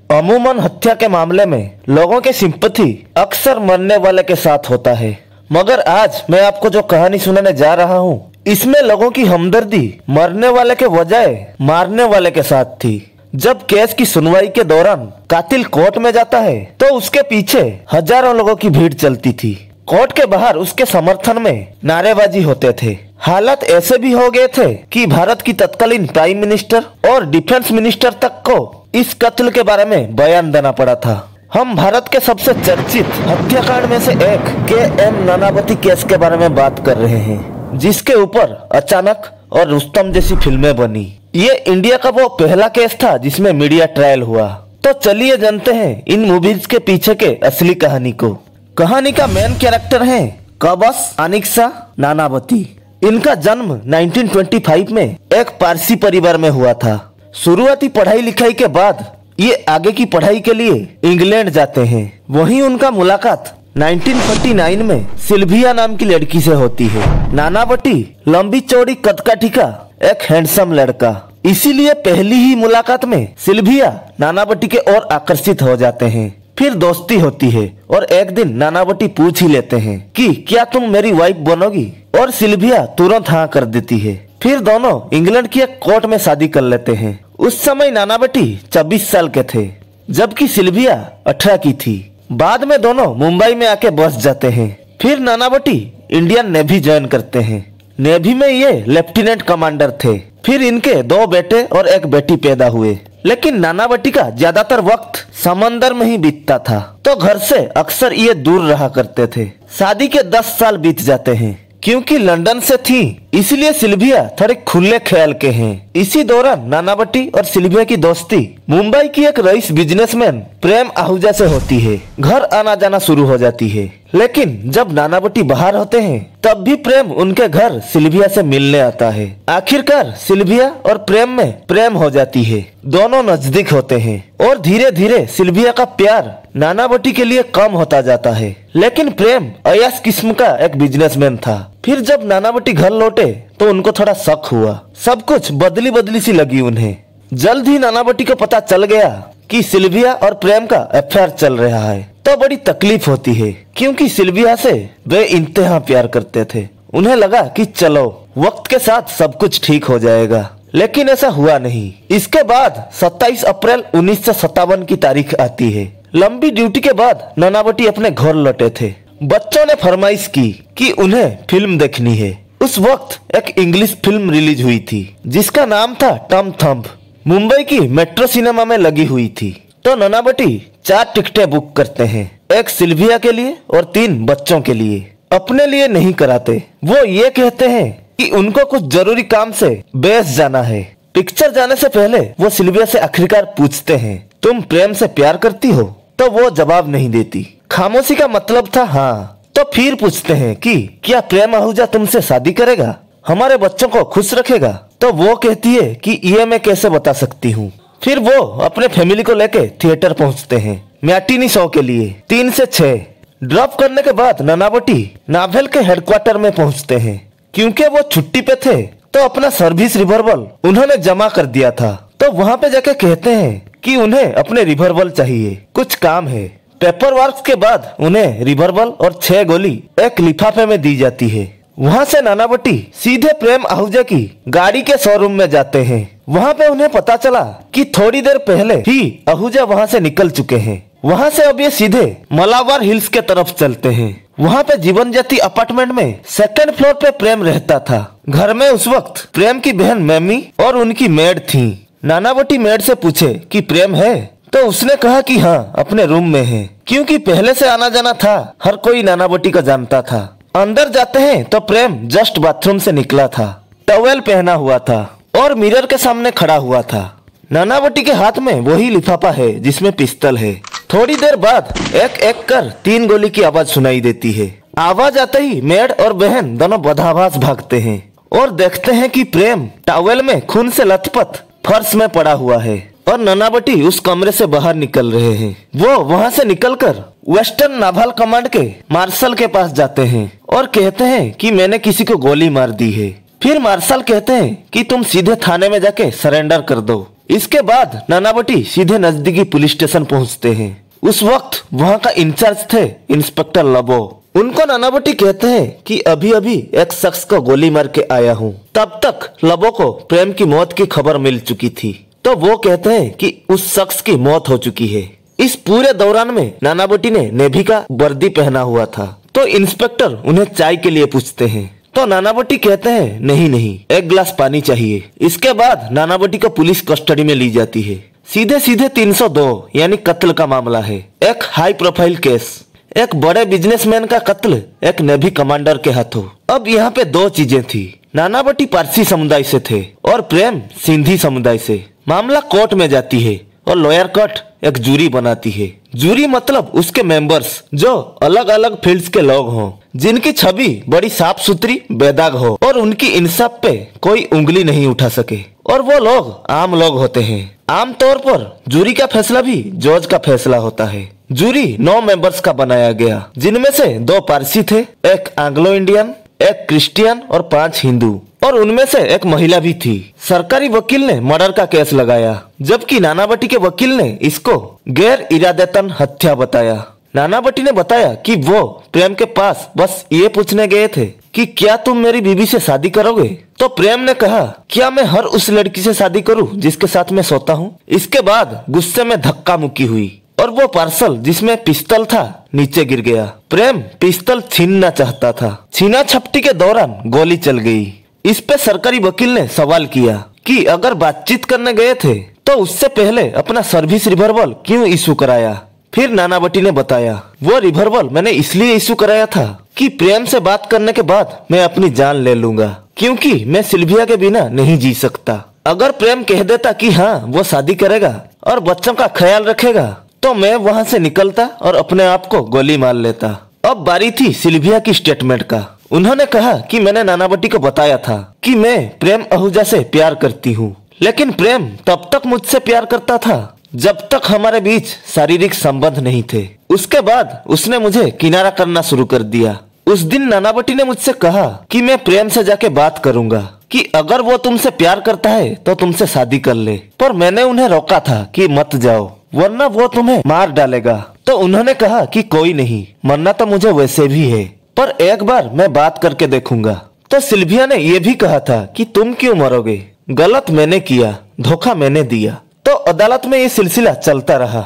अमूमन हत्या के मामले में लोगों की सिंपैथी अक्सर मरने वाले के साथ होता है, मगर आज मैं आपको जो कहानी सुनाने जा रहा हूँ, इसमें लोगों की हमदर्दी मरने वाले के बजाय मारने वाले के साथ थी। जब केस की सुनवाई के दौरान कातिल कोर्ट में जाता है तो उसके पीछे हजारों लोगों की भीड़ चलती थी। कोर्ट के बाहर उसके समर्थन में नारेबाजी होते थे। हालात ऐसे भी हो गए थे कि भारत की तत्कालीन प्राइम मिनिस्टर और डिफेंस मिनिस्टर तक को इस कत्ल के बारे में बयान देना पड़ा था। हम भारत के सबसे चर्चित हत्याकांड में से एक के.एम. नानावती केस के बारे में बात कर रहे हैं, जिसके ऊपर अचानक और रुस्तम जैसी फिल्में बनी। ये इंडिया का वो पहला केस था जिसमें मीडिया ट्रायल हुआ। तो चलिए जानते हैं इन मूवीज के पीछे के असली कहानी को। कहानी का मेन कैरेक्टर है कबस अनिक्सा नानावती। इनका जन्म 1925 में एक पारसी परिवार में हुआ था। शुरुआती पढ़ाई लिखाई के बाद ये आगे की पढ़ाई के लिए इंग्लैंड जाते हैं। वहीं उनका मुलाकात 1949 में सिल्विया नाम की लड़की से होती है। नानावती लंबी चौड़ी कदकाठी का एक हैंडसम लड़का, इसीलिए पहली ही मुलाकात में सिल्विया नानावती के ओर आकर्षित हो जाते हैं। फिर दोस्ती होती है और एक दिन नानावती पूछ ही लेते हैं कि क्या तुम मेरी वाइफ बनोगी, और सिल्विया तुरंत हाँ कर देती है। फिर दोनों इंग्लैंड की एक कोर्ट में शादी कर लेते हैं। उस समय नानावती 26 साल के थे, जबकि सिल्विया 18 की थी। बाद में दोनों मुंबई में आके बस जाते हैं। फिर नानावती इंडियन नेवी ज्वाइन करते हैं। नेवी में ये लेफ्टिनेंट कमांडर थे। फिर इनके 2 बेटे और 1 बेटी पैदा हुए, लेकिन नानावती का ज्यादातर वक्त समंदर में ही बीतता था, तो घर से अक्सर ये दूर रहा करते थे। शादी के 10 साल बीत जाते हैं। क्योंकि लंदन से थी, इसलिए सिल्विया थोड़े खुले ख्याल के हैं। इसी दौरान नानावती और सिल्विया की दोस्ती मुंबई की एक रईस बिजनेसमैन प्रेम आहूजा से होती है। घर आना जाना शुरू हो जाती है। लेकिन जब नानावती बाहर होते हैं तब भी प्रेम उनके घर सिल्विया से मिलने आता है। आखिरकार सिल्विया और प्रेम में प्रेम हो जाती है। दोनों नजदीक होते हैं और धीरे धीरे सिल्विया का प्यार नानावती के लिए कम होता जाता है। लेकिन प्रेम अयास किस्म का एक बिजनेसमैन था। फिर जब नानावती घर लौटे तो उनको थोड़ा शक हुआ। सब कुछ बदली बदली सी लगी उन्हें। जल्द ही नानावती को पता चल गया कि सिल्विया और प्रेम का अफेयर चल रहा है। तो बड़ी तकलीफ होती है, क्योंकि सिल्विया से वे इंतहा प्यार करते थे। उन्हें लगा कि चलो वक्त के साथ सब कुछ ठीक हो जाएगा, लेकिन ऐसा हुआ नहीं। इसके बाद 27 अप्रैल 1957 की तारीख आती है। लंबी ड्यूटी के बाद नानावती अपने घर लौटे थे। बच्चों ने फरमाइश की कि उन्हें फिल्म देखनी है। उस वक्त एक इंग्लिश फिल्म रिलीज हुई थी जिसका नाम था टम थंब। मुंबई की मेट्रो सिनेमा में लगी हुई थी। तो नानावती 4 टिकटें बुक करते हैं, एक सिल्विया के लिए और 3 बच्चों के लिए। अपने लिए नहीं कराते। वो ये कहते हैं कि उनको कुछ जरूरी काम से बेस जाना है। पिक्चर जाने से पहले वो सिल्विया से आखिरकार पूछते हैं, तुम प्रेम से प्यार करती हो? तो वो जवाब नहीं देती। खामोशी का मतलब था हाँ। तो फिर पूछते हैं कि क्या प्रेम आहूजा तुमसे शादी करेगा, हमारे बच्चों को खुश रखेगा? तो वो कहती है कि ये मैं कैसे बता सकती हूँ। फिर वो अपने फैमिली को लेके थिएटर पहुँचते हैं मैटिनी शो के लिए। 3 से 6 ड्रॉप करने के बाद नानावती नावेल के हेडक्वार्टर में पहुँचते हैं। क्योंकि वो छुट्टी पे थे तो अपना सर्विस रिवॉल्वर उन्होंने जमा कर दिया था। तो वहाँ पे जाके कहते हैं कि उन्हें अपने रिवॉल्वर चाहिए, कुछ काम है। पेपर वर्क के बाद उन्हें रिवॉल्वर और 6 गोली एक लिफाफे में दी जाती है। वहाँ से नानावती सीधे प्रेम आहूजा की गाड़ी के शोरूम में जाते हैं। वहाँ पे उन्हें पता चला कि थोड़ी देर पहले ही आहूजा वहाँ से निकल चुके हैं। वहाँ से अब ये सीधे मलाबार हिल्स के तरफ चलते हैं। वहाँ पे जीवन ज्योति अपार्टमेंट में 2nd फ्लोर पे प्रेम रहता था। घर में उस वक्त प्रेम की बहन मैमी और उनकी मेड थी। नानावती मेड से पूछे कि प्रेम है, तो उसने कहा कि हाँ अपने रूम में है। क्योंकि पहले से आना जाना था, हर कोई नानावती को जानता था। अंदर जाते हैं तो प्रेम जस्ट बाथरूम से निकला था, टॉवेल पहना हुआ था और मिरर के सामने खड़ा हुआ था। नानावती के हाथ में वही लिफाफा है जिसमें पिस्तौल है। थोड़ी देर बाद एक एक कर 3 गोली की आवाज सुनाई देती है। आवाज आते ही मेड और बहन दोनों बदहवास भागते हैं और देखते हैं कि प्रेम टॉवेल में खून से लथपथ फर्श में पड़ा हुआ है और नानावती उस कमरे से बाहर निकल रहे हैं। वो वहाँ से निकलकर वेस्टर्न नाval कमांड के मार्शल के पास जाते हैं और कहते हैं कि मैंने किसी को गोली मार दी है। फिर मार्शल कहते हैं कि तुम सीधे थाने में जाके सरेंडर कर दो। इसके बाद नानावटी सीधे नजदीकी पुलिस स्टेशन पहुंचते हैं। उस वक्त वहां का इंचार्ज थे इंस्पेक्टर लबो। उनको नानावटी कहते हैं कि अभी अभी एक शख्स को गोली मार के आया हूँ। तब तक लबो को प्रेम की मौत की खबर मिल चुकी थी, तो वो कहते हैं कि उस शख्स की मौत हो चुकी है। इस पूरे दौरान में नानावटी ने नेवी का वर्दी पहना हुआ था, तो इंस्पेक्टर उन्हें चाय के लिए पूछते हैं, तो नानावटी कहते हैं नहीं, एक गिलास पानी चाहिए। इसके बाद नानावटी को पुलिस कस्टडी में ली जाती है। सीधे 302 यानी कत्ल का मामला है, एक हाई प्रोफाइल केस, एक बड़े बिजनेसमैन का कत्ल एक नेवी कमांडर के हाथों। अब यहाँ पे दो चीजें थी, नानावटी पारसी समुदाय से थे और प्रेम सिंधी समुदाय से। मामला कोर्ट में जाती है और लॉयर कोर्ट एक जूरी बनाती है। जूरी मतलब उसके मेंबर्स जो अलग अलग फील्ड्स के लोग हों, जिनकी छवि बड़ी साफ सुथरी बेदाग हो और उनकी इंसाफ पे कोई उंगली नहीं उठा सके, और वो लोग आम लोग होते हैं। आमतौर पर जूरी का फैसला भी जज का फैसला होता है। जूरी 9 मेंबर्स का बनाया गया, जिनमें से 2 पारसी थे, एक एंग्लो इंडियन, एक क्रिश्चियन और 5 हिंदू, और उनमें से एक महिला भी थी। सरकारी वकील ने मर्डर का केस लगाया, जबकि नानावटी के वकील ने इसको गैर इरादतन हत्या बताया। नानावटी ने बताया कि वो प्रेम के पास बस ये पूछने गए थे कि क्या तुम मेरी बीवी से शादी करोगे? तो प्रेम ने कहा, क्या मैं हर उस लड़की से शादी करूं जिसके साथ मैं सोता हूं? इसके बाद गुस्से में धक्का मुक्की हुई और वो पार्सल जिसमें पिस्तौल था नीचे गिर गया। प्रेम पिस्तौल छीनना चाहता था, छीना झपटी के दौरान गोली चल गई। इस पे सरकारी वकील ने सवाल किया कि अगर बातचीत करने गए थे तो उससे पहले अपना सर्विस रिवॉल्वर क्यों इशू कराया? फिर नानावटी ने बताया, वो रिवॉल्वर मैंने इसलिए इशू कराया था कि प्रेम से बात करने के बाद मैं अपनी जान ले लूंगा, क्योंकि मैं सिल्विया के बिना नहीं जी सकता। अगर प्रेम कह देता कि हाँ वो शादी करेगा और बच्चों का ख्याल रखेगा, तो मैं वहाँ से निकलता और अपने आप को गोली मार लेता। अब बारी थी सिल्विया की स्टेटमेंट का। उन्होंने कहा कि मैंने नानावटी को बताया था कि मैं प्रेम आहूजा से प्यार करती हूँ, लेकिन प्रेम तब तक मुझसे प्यार करता था जब तक हमारे बीच शारीरिक संबंध नहीं थे। उसके बाद उसने मुझे किनारा करना शुरू कर दिया। उस दिन नानावटी ने मुझसे कहा कि मैं प्रेम से जाके बात करूंगा कि अगर वो तुमसे प्यार करता है तो तुमसे शादी कर ले, पर मैंने उन्हें रोका था कि मत जाओ वरना वो तुम्हें मार डालेगा। तो उन्होंने कहा कि कोई नहीं, मरना तो मुझे वैसे भी है, पर एक बार मैं बात करके देखूंगा। तो सिल्विया ने यह भी कहा था कि तुम क्यों मरोगे, गलत मैंने किया, धोखा मैंने दिया। तो अदालत में ये सिलसिला चलता रहा।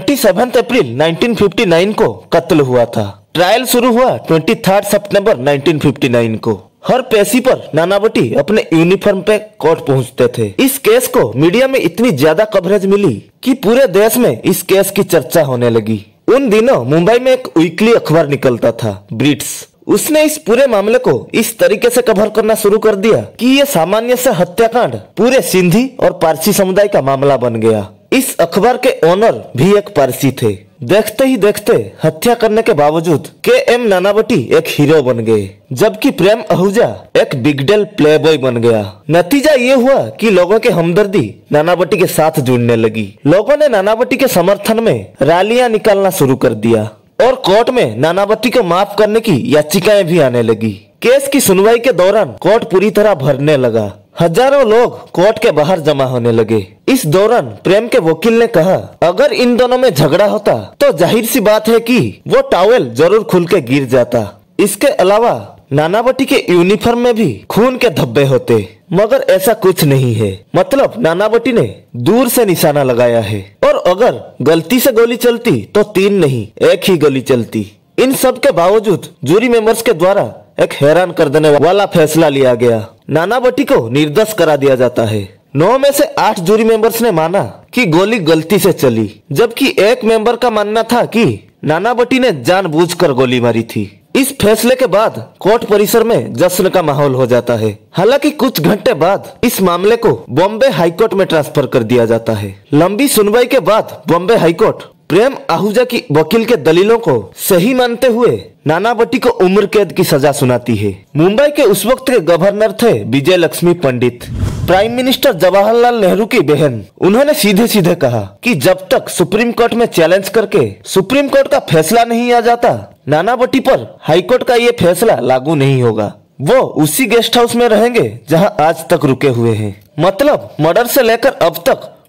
27 अप्रैल 1959 को कत्ल हुआ था। ट्रायल शुरू हुआ 23 सितंबर 1959 को। हर पेशी पर नानावटी अपने यूनिफॉर्म पे कोर्ट पहुंचते थे। इस केस को मीडिया में इतनी ज्यादा कवरेज मिली कि पूरे देश में इस केस की चर्चा होने लगी। उन दिनों मुंबई में एक वीकली अखबार निकलता था, ब्रिट्स। उसने इस पूरे मामले को इस तरीके से कवर करना शुरू कर दिया कि ये सामान्य से हत्याकांड पूरे सिंधी और पारसी समुदाय का मामला बन गया। इस अखबार के ओनर भी एक पारसी थे। देखते ही देखते हत्या करने के बावजूद के.एम. नानावटी एक हीरो बन गए, जबकि प्रेम आहूजा एक बिग डेल प्लेबॉय बन गया। नतीजा ये हुआ कि लोगों के हमदर्दी नानावटी के साथ जुड़ने लगी। लोगों ने नानावटी के समर्थन में रैलियां निकालना शुरू कर दिया और कोर्ट में नानावटी को माफ करने की याचिकाएं भी आने लगी। केस की सुनवाई के दौरान कोर्ट पूरी तरह भरने लगा। हजारों लोग कोर्ट के बाहर जमा होने लगे। इस दौरान प्रेम के वकील ने कहा, अगर इन दोनों में झगड़ा होता तो जाहिर सी बात है कि वो टॉवेल जरूर खुल के गिर जाता। इसके अलावा नानावटी के यूनिफॉर्म में भी खून के धब्बे होते, मगर ऐसा कुछ नहीं है। मतलब नानावटी ने दूर से निशाना लगाया है, और अगर गलती से गोली चलती तो 3 नहीं 1 ही गोली चलती। इन सब के बावजूद जूरी मेंबर्स के द्वारा एक हैरान कर देने वाला फैसला लिया गया। नानावटी को निर्दोष करा दिया जाता है। 9 में से 8 जूरी मेंबर्स ने माना कि गोली गलती से चली, जबकि एक मेंबर का मानना था कि नानावटी ने जानबूझकर गोली मारी थी। इस फैसले के बाद कोर्ट परिसर में जश्न का माहौल हो जाता है। हालांकि कुछ घंटे बाद इस मामले को बॉम्बे हाईकोर्ट में ट्रांसफर कर दिया जाता है। लंबी सुनवाई के बाद बॉम्बे हाईकोर्ट प्रेम आहूजा की वकील के दलीलों को सही मानते हुए नानावटी को उम्र कैद की सजा सुनाती है। मुंबई के उस वक्त के गवर्नर थे विजय लक्ष्मी पंडित, प्राइम मिनिस्टर जवाहरलाल नेहरू की बहन। उन्होंने सीधे सीधे कहा कि जब तक सुप्रीम कोर्ट में चैलेंज करके सुप्रीम कोर्ट का फैसला नहीं आ जाता, नानावटी पर हाईकोर्ट का ये फैसला लागू नहीं होगा। वो उसी गेस्ट हाउस में रहेंगे जहां आज तक रुके हुए हैं। मतलब मर्डर से लेकर अब तक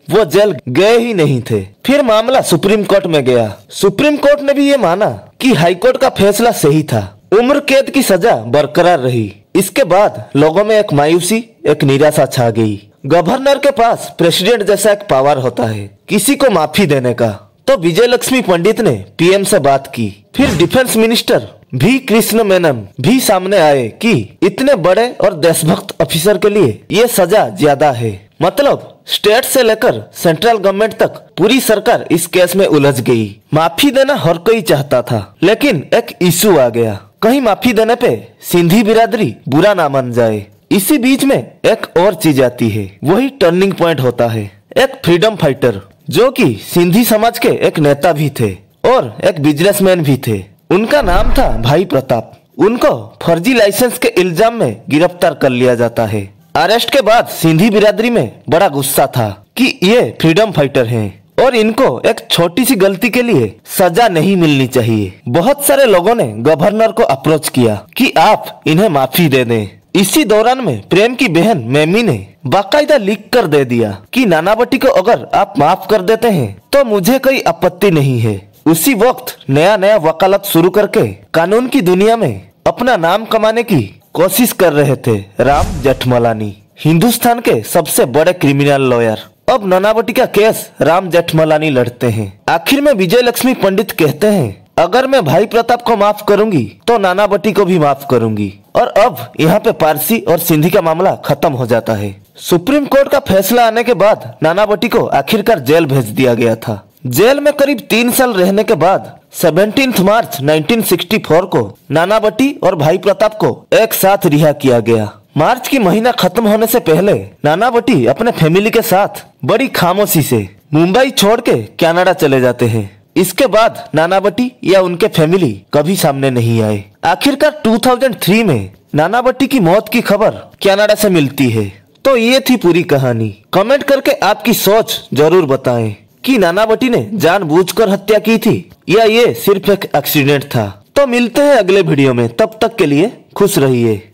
वो जेल गए ही नहीं थे। फिर मामला सुप्रीम कोर्ट में गया। सुप्रीम कोर्ट ने भी ये माना कि हाई कोर्ट का फैसला सही था। उम्र कैद की सजा बरकरार रही। इसके बाद लोगों में एक मायूसी, एक निराशा छा गई। गवर्नर के पास प्रेसिडेंट जैसा एक पावर होता है किसी को माफी देने का। तो विजय लक्ष्मी पंडित ने पीएम से बात की। फिर डिफेंस मिनिस्टर भी कृष्ण मेनन भी सामने आए कि इतने बड़े और देशभक्त ऑफिसर के लिए ये सजा ज्यादा है। मतलब स्टेट से लेकर सेंट्रल गवर्नमेंट तक पूरी सरकार इस केस में उलझ गई। माफी देना हर कोई चाहता था, लेकिन एक इशू आ गया। कहीं माफी देने पे सिंधी बिरादरी बुरा ना मान जाए। इसी बीच में एक और चीज आती है, वही टर्निंग पॉइंट होता है। एक फ्रीडम फाइटर जो कि सिंधी समाज के एक नेता भी थे और एक बिजनेसमैन भी थे। उनका नाम था भाई प्रताप। उनको फर्जी लाइसेंस के इल्जाम में गिरफ्तार कर लिया जाता है। अरेस्ट के बाद सिंधी बिरादरी में बड़ा गुस्सा था कि ये फ्रीडम फाइटर हैं और इनको एक छोटी सी गलती के लिए सजा नहीं मिलनी चाहिए। बहुत सारे लोगों ने गवर्नर को अप्रोच किया कि आप इन्हें माफी दे दें। इसी दौरान में प्रेम की बहन मेमी ने बाकायदा लिख कर दे दिया कि नानावटी को अगर आप माफ कर देते हैं तो मुझे कोई आपत्ति नहीं है। उसी वक्त नया नया वकालत शुरू करके कानून की दुनिया में अपना नाम कमाने की कोशिश कर रहे थे राम जेठमलानी, हिंदुस्तान के सबसे बड़े क्रिमिनल लॉयर। अब नानावटी का केस राम जेठमलानी लड़ते हैं। आखिर में विजय लक्ष्मी पंडित कहते हैं, अगर मैं भाई प्रताप को माफ करूंगी तो नानावटी को भी माफ करूंगी। और अब यहाँ पे पारसी और सिंधी का मामला खत्म हो जाता है। सुप्रीम कोर्ट का फैसला आने के बाद नानावटी को आखिरकार जेल भेज दिया गया था। जेल में करीब 3 साल रहने के बाद 17 मार्च 1964 को नानावटी और भाई प्रताप को एक साथ रिहा किया गया। मार्च की महीना खत्म होने से पहले नानावटी अपने फैमिली के साथ बड़ी खामोशी से मुंबई छोड़ के कनाडा चले जाते हैं। इसके बाद नानावटी या उनके फैमिली कभी सामने नहीं आए। आखिरकार 2003 में नानावटी की मौत की खबर कनाडा से मिलती है। तो ये थी पूरी कहानी। कमेंट करके आपकी सोच जरूर बताएं कि नानावटी ने जानबूझकर हत्या की थी या ये सिर्फ एक एक्सीडेंट था। तो मिलते हैं अगले वीडियो में, तब तक के लिए खुश रहिए।